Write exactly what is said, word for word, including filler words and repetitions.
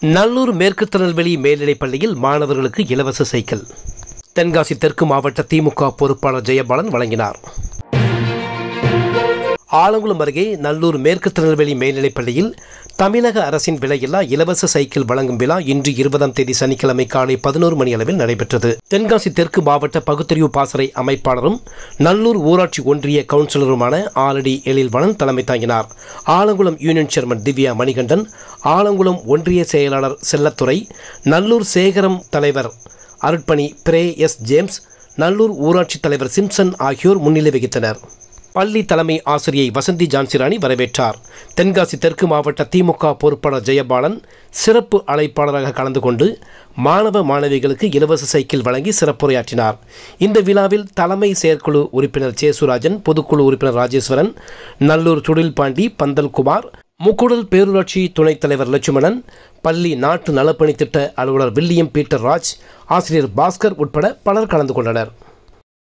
நல்லூர் மேற்கு திருநெல்வேலி மேல்நிலைப் பள்ளியில் மாணவர்களுக்கு இலவச சைக்கிள். தென்காசி தெற்கு மாவட்ட திமுக பொறுப்பாளர் ஜெயபாலன் வழங்கினார். ஆலங்குளம் அருகே நல்லூர் மேற்கு திருநெல்வேலி மேல்நிலைப் பள்ளியில் தமிழக அரசின் விலையில்லா இலவச சைக்கிள் வழங்கும் விழா இன்று இருபதாம் தேதி சனிக்கிழமை காலை பதினோரு மணி அளவில் நடைபெற்றது. தென்காசி தெற்கு மாவட்ட பகுத்தறிவு பாசறை அமைப்பாளரும் நல்லூர் ஊராட்சி ஒன்றிய கவுன்சிலருமான ஆலடி எழில்வளன் தலைமை தாங்கினார். ஆலங்குளம் யூனியன் சேர்மன் திவ்யா மணிகண்டன், ஆலங்குளம் ஒன்றிய செயலாளர் செல்லத்துறை, நல்லூர் சேகரம் தலைவர் அருட்பணி பிரே எஸ் ஜேம்ஸ், நல்லூர் ஊராட்சி தலைவர் சிம்சன் ஆகியோர் முன்னிலை வகித்தனர். பள்ளி தலைமை ஆசிரியை வசந்தி ஜான்சிராணி வரவேற்றார். தென்காசி தெற்கு மாவட்ட திமுக பொறுப்பாளர் ஜெயபாலன் சிறப்பு அழைப்பாளராக கலந்து கொண்டு மாணவ மாணவிகளுக்கு இலவச சைக்கிள் வழங்கி சிறப்புரையாற்றினார். இந்த விழாவில் தலைமை செயற்குழு உறுப்பினர் சேசுராஜன், பொதுக்குழு உறுப்பினர் ராஜேஸ்வரன், நல்லூர் சுடில்பாண்டி, பந்தல்குமார், முக்கூடல் பேரூராட்சி துணைத் தலைவர் லட்சுமணன், பள்ளி நாட்டு நலப்பணி திட்ட அலுவலர் வில்லியம் பீட்டர் ராஜ், ஆசிரியர் பாஸ்கர் உட்பட பலர் கலந்து கொண்டனர்.